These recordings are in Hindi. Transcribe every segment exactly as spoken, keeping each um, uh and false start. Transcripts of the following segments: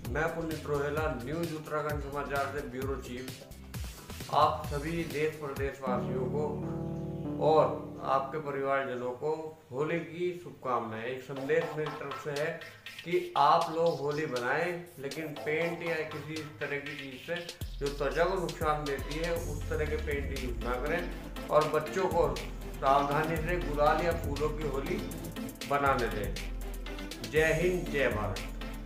मैं पुनीत रोहेला, न्यूज उत्तराखंड समाचार से ब्यूरो चीफ। आप सभी देश प्रदेशवासियों को और आपके परिवारजनों को होली की शुभकामनाएं। एक संदेश मेरी तरफ से है कि आप लोग होली बनाएं, लेकिन पेंट या किसी तरह की चीज़ से जो त्वचा को नुकसान देती है उस तरह के पेंट यूज ना करें और बच्चों को सावधानी से गुलाल या फूलों की होली बनाने दें। जय हिंद, जय भारत।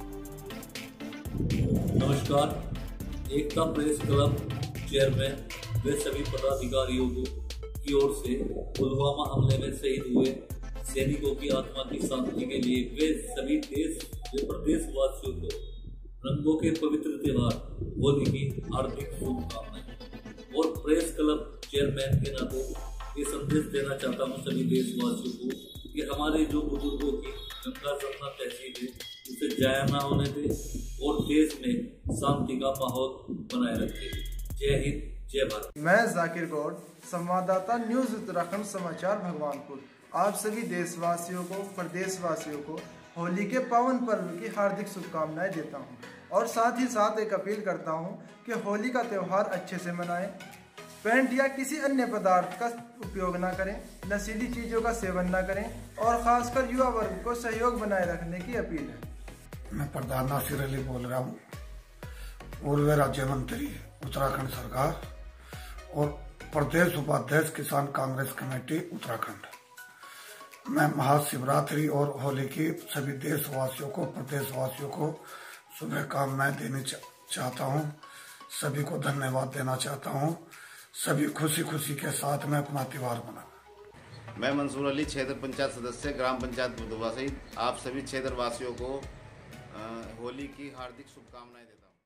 नमस्कार। एकता प्रेस क्लब चेयरमैन वे सभी पदाधिकारियों को की ओर से पुलवामा हमले में शहीद हुए सैनिकों की आत्मा की शांति के लिए वे सभी देश व प्रदेशवासियों को रंगों के पवित्र त्योहार होली की हार्दिक शुभकामनाएं। और प्रेस क्लब चेयरमैन के नाते ये संदेश देना चाहता हूँ सभी देशवासियों को कि हमारे जो बुजुर्गों की गंगा जमुना तहसील है उसे जाया न होने दें और देश में शांति का माहौल बनाए रखें। जय हिंद, जय भारत। मैं जाकिर गौड़, संवाददाता न्यूज उत्तराखंड समाचार भगवानपुर। आप सभी देशवासियों को, प्रदेशवासियों को होली के पावन पर्व की हार्दिक शुभकामनाएं देता हूं और साथ ही साथ एक अपील करता हूं कि होली का त्यौहार अच्छे से मनाएं, पेंट या किसी अन्य पदार्थ का उपयोग न करें, नशीली चीजों का सेवन न करें और खासकर युवा वर्ग को सहयोग बनाए रखने की अपील है। मैं प्रधान नासिर अली बोल रहा हूँ, पूर्व राज्य मंत्री उत्तराखंड सरकार और प्रदेश उपाध्यक्ष किसान कांग्रेस कमेटी उत्तराखंड। मैं महाशिवरात्रि और होली की सभी देशवासियों को, प्रदेशवासियों को शुभकामनाएं देनी चाहता हूं। सभी को धन्यवाद देना चाहता हूं। सभी खुशी खुशी के साथ में अपना त्योहार मना। मैं मंसूर अली, क्षेत्र पंचायत सदस्य, ग्राम पंचायत बुधवा सहित आप सभी क्षेत्रवासियों को होली की हार्दिक शुभकामनाएं देता हूं।